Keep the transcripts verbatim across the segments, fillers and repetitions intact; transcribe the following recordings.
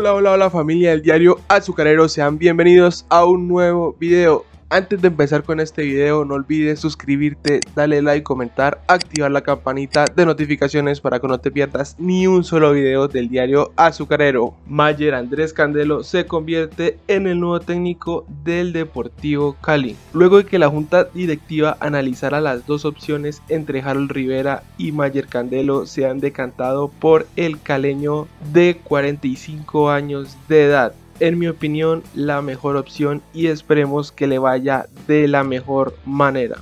Hola, hola, hola familia del diario Azucarero, sean bienvenidos a un nuevo video. Antes de empezar con este video, no olvides suscribirte, darle like, comentar, activar la campanita de notificaciones para que no te pierdas ni un solo video del diario Azucarero. Mayer Andrés Candelo se convierte en el nuevo técnico del Deportivo Cali. Luego de que la junta directiva analizara las dos opciones entre Harold Rivera y Mayer Candelo, se han decantado por el caleño de cuarenta y cinco años de edad. En mi opinión, la mejor opción y esperemos que le vaya de la mejor manera.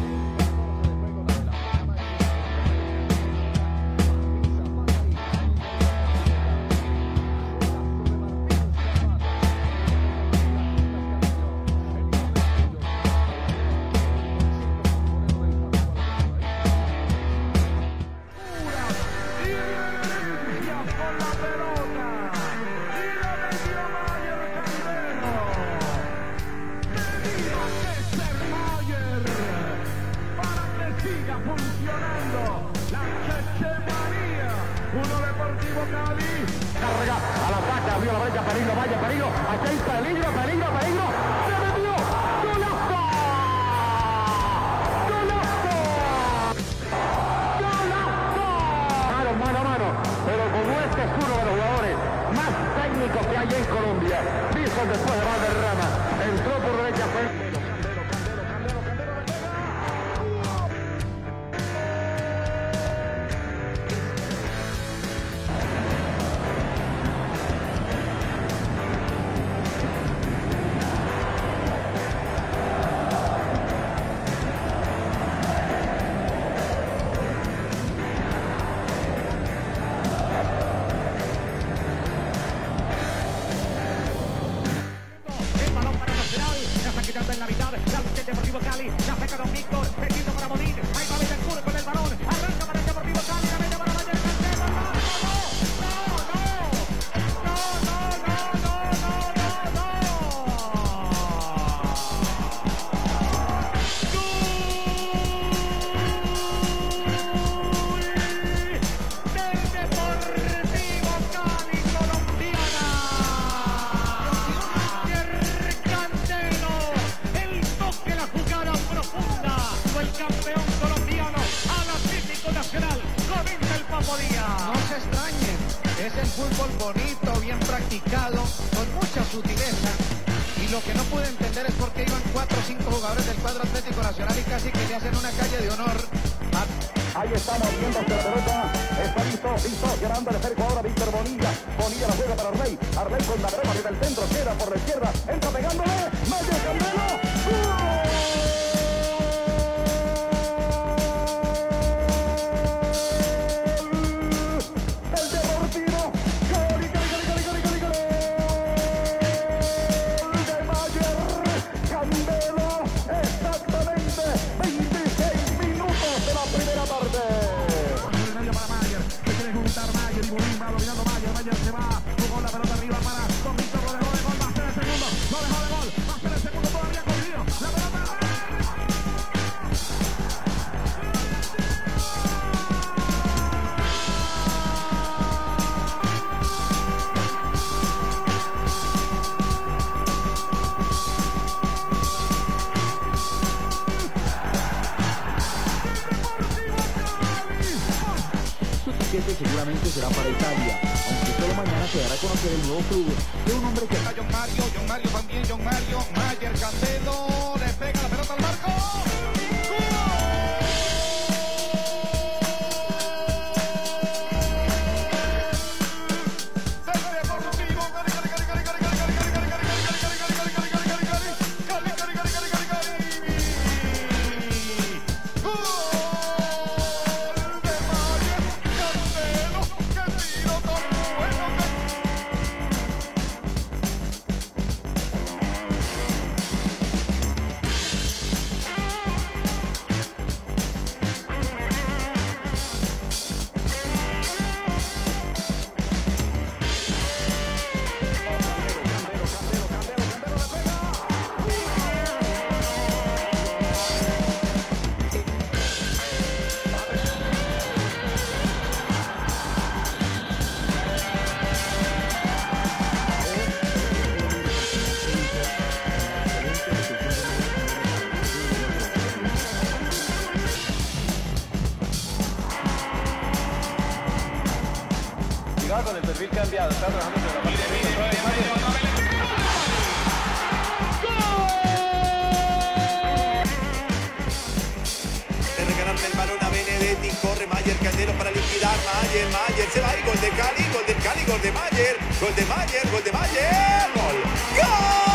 Carga a la saca, abrió la brecha, peligro, vaya, peligro, aquí hay peligro, peligro, peligro, se metió, ¡golazo! ¡Golazo! ¡Golazo! Mano, mano, mano, pero como este es uno de los jugadores más técnicos que hay en Colombia, visto después de Valderrama, entró por derecha, fue... en la mitad, la del Deportivo Cali, la saca Don Víctor, metido para Modín, ahí va Betancourt con el balón, arranca para el Deportivo Cali, la mete para Mayer Candelo, no, es el fútbol bonito, bien practicado, con mucha sutileza. Y lo que no pude entender es por qué iban cuatro o cinco jugadores del cuadro Atlético Nacional y casi que le hacen una calle de honor. A... Ahí estamos viendo que la pelota está listo, listo, llegando el cerco ahora Víctor Bonilla. Bonilla la juega para Arley. Arley con la breva desde el centro, queda por la izquierda, entra pegándole, Mayer Candelo. ¡Gol! Seguramente será para Italia, aunque solo mañana se dará a conocer el nuevo club de un hombre que... John Mario, John Mario también, John Mario, Mayer Candelo, le pega la pelota al marco. el perfil cambiado, está trabajando sobre la parte de regalarle el balón a Benedetti, corre Mayer, Candelo para liquidar, Mayer, Mayer, se va y gol de Cali, gol de Cali, gol de Mayer, gol de Mayer, gol de Mayer, gol, ¡gol!